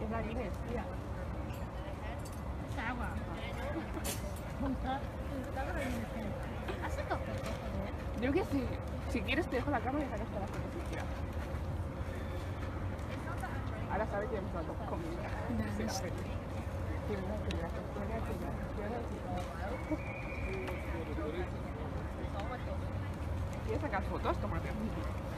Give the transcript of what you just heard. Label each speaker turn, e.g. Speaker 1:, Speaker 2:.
Speaker 1: Es la iglesia.
Speaker 2: Está guapa. ¿Hace café, por favor?
Speaker 1: Yo que sí. Si quieres te dejo la cámara y sacas todas las fotos si quieras. Ahora sabes que hemos dado comida. Sí, a ver. Sí, no, que gracias. ¿Quieres sacar fotos? Tómate.